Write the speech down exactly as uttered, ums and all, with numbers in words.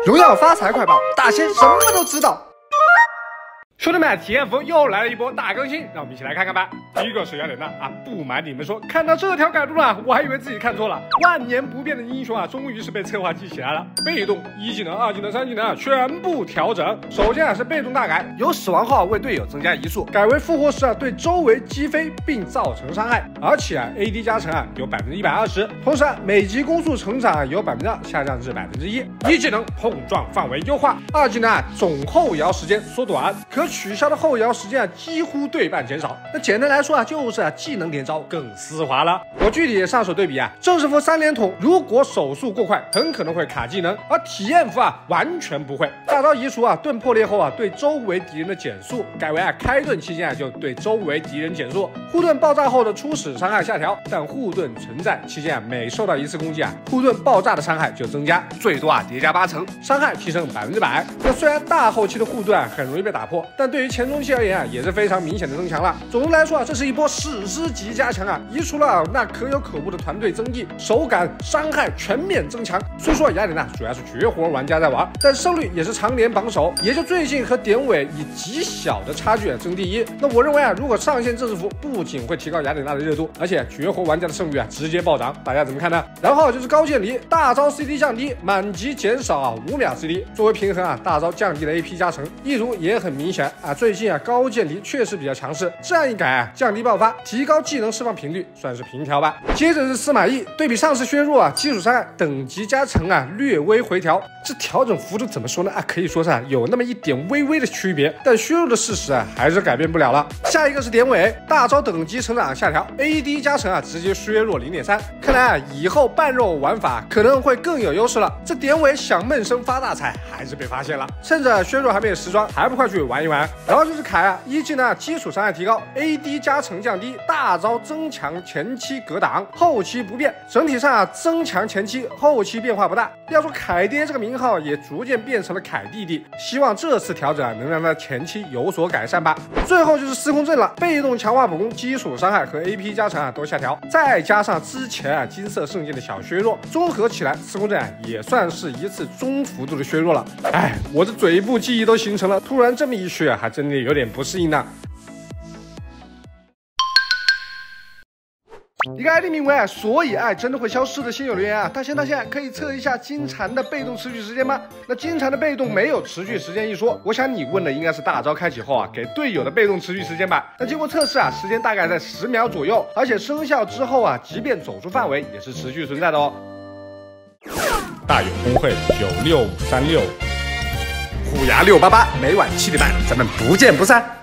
荣耀发财快报，大仙什么都知道。 兄弟们，体验服又来了一波大更新，让我们一起来看看吧。第一个是雅典娜啊，不瞒你们说，看到这条改动了，我还以为自己看错了。万年不变的英雄啊，终于是被策划记起来了。被动一技能、二技能、三技能啊，全部调整。首先啊是被动大改，由死亡后为队友增加移速，改为复活时啊对周围击飞并造成伤害，而且啊 A D 加成啊有百分之一百二十，同时啊每级攻速成长啊由百分之二下降至百分之一。一技能碰撞范围优化，二技能啊总后摇时间缩短，可取消的后摇时间啊几乎对半减少。那简单来说啊，就是啊技能连招更丝滑了。我具体上手对比啊，正式服三连捅如果手速过快，很可能会卡技能，而体验服啊完全不会。大招移除啊，盾破裂后啊对周围敌人的减速改为啊开盾期间啊就对周围敌人减速。护盾爆炸后的初始伤害下调，但护盾存在期间啊每受到一次攻击啊，护盾爆炸的伤害就增加，最多啊叠加八成，伤害提升百分之百。那虽然大后期的护盾啊很容易被打破，但对于前中期而言啊也是非常明显的增强了。总的来说啊，这是一波史诗级加强啊，移除了、啊、那可有可无的团队增益，手感、伤害全面增强。虽说雅典娜主要是绝活玩家在玩，但胜率也是常年榜首，也就最近和典韦以极小的差距啊争第一。那我认为啊，如果上线正式服不仅会提高雅典娜的热度，而且绝活玩家的胜率啊直接暴涨，大家怎么看呢？然后就是高渐离，大招 C D 降低，满级减少啊五秒 C D， 作为平衡啊，大招降低了 A P 加成，一如也很明显啊。最近啊高渐离确实比较强势，这样一改啊，降低爆发，提高技能释放频率，算是平调吧。接着是司马懿，对比上次削弱啊，基础伤害等级加成啊略微回调，这调整幅度怎么说呢啊？可以说是啊有那么一点微微的区别，但削弱的事实啊还是改变不了了。下一个是典韦，大招等级成长下调 ，A D 加成啊直接削弱 零点三， 看来啊以后半肉玩法可能会更有优势了。这典韦想闷声发大财还是被发现了，趁着削弱还没有时装，还不快去玩一玩。然后就是凯啊，一技能基础伤害提高 ，A D 加成降低，大招增强前期格挡，后期不变。整体上啊增强前期，后期变化不大。要说凯爹这个名号也逐渐变成了凯弟弟，希望这次调整啊能让他前期有所改善吧。最后就是司空震了，被动强化补攻，基础伤害和 A P 加成啊都下调，再加上之前啊金色圣剑的小削弱，综合起来，司空震啊也算是一次中幅度的削弱了。哎，我的嘴部记忆都形成了，突然这么一削啊，还真的有点不适应呢。一个 I D 名为啊，所以爱真的会消失的新友留言啊，大仙大仙可以测一下金蝉的被动持续时间吗？那金蝉的被动没有持续时间一说，我想你问的应该是大招开启后啊给队友的被动持续时间吧？那经过测试啊，时间大概在十秒左右，而且生效之后啊，即便走出范围也是持续存在的哦。大友公会九六五三六，虎牙六八八，每晚七点半，咱们不见不散。